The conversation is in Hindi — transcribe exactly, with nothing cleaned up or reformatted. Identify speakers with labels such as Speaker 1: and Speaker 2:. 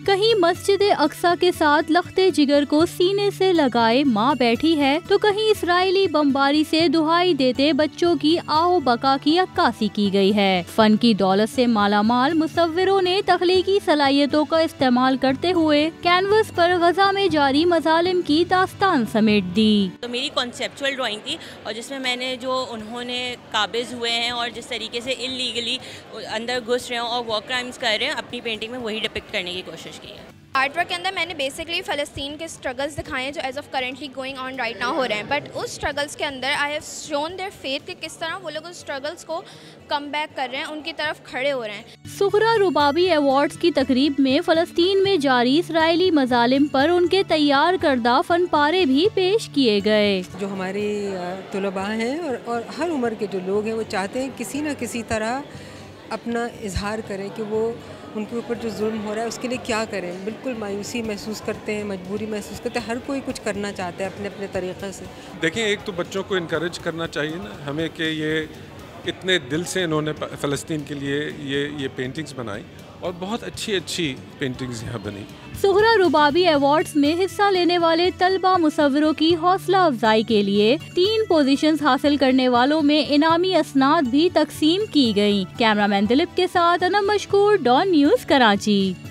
Speaker 1: कहीं मस्जिद अक्सा के साथ लख्ते जिगर को सीने से लगाए माँ बैठी है, तो कहीं इस्राएली बमबारी से दुहाई देते बच्चों की आओ बका की अक्कासी की गई है। फन की दौलत से मालामाल मुसव्विरों ने तख्लीकी सलाहियतों का इस्तेमाल करते हुए कैनवस पर गजा में जारी मजालिम की दास्तान समेट दी।
Speaker 2: तो मेरी कॉन्सेप्चुअल ड्राइंग थी और जिसमें मैंने जो उन्होंने काबिज हुए हैं और जिस तरीके से इल्लीगली अंदर घुस रहे हैं और वॉर क्राइम्स कर रहे हैं, अपनी पेंटिंग में वही डिपिक्ट करने की कोशिश की है।
Speaker 3: आर्ट वर्क के अंदर मैंने बेसिकली फ़लस्तीन के स्ट्रगल्स दिखाए हैं जो as of currently going on right now हो रहे हैं, बट उस स्ट्रगल्स के अंदर I have shown their faith कि किस तरह वो लोग उस स्ट्रगल्स को कम बैक कर रहे हैं, उनकी तरफ खड़े हो रहे हैं।
Speaker 1: सुहरा रुबाबी अवार्ड्स की तकरीब में फ़लस्तीन में जारी इसराइली मजालिम पर उनके तैयार करदा फन पारे भी पेश किए गए।
Speaker 4: जो हमारे तलबा हैं और, और हर उम्र के जो लोग हैं वो चाहते हैं किसी न किसी तरह अपना इजहार करें कि वो उनके ऊपर जो जुल्म हो रहा है उसके लिए क्या करें। बिल्कुल मायूसी महसूस करते हैं, मजबूरी महसूस करते हैं, हर कोई कुछ करना चाहता है अपने अपने तरीक़े से।
Speaker 5: देखिए, एक तो बच्चों को इनकरेज करना चाहिए ना हमें कि ये इतने दिल से इन्होंने फ़लस्तीन के लिए ये ये पेंटिंग्स बनाई और बहुत अच्छी अच्छी पेंटिंग्स यहाँ बनी।
Speaker 1: सुहरा रुबाबी अवार्ड्स में हिस्सा लेने वाले तलबा मुसव्विरों की हौसला अफजाई के लिए तीन पोजीशंस हासिल करने वालों में इनामी असनाद भी तकसीम की गयी। कैमरामैन दिलीप के साथ अनम मशकूर, डॉन न्यूज़, कराची।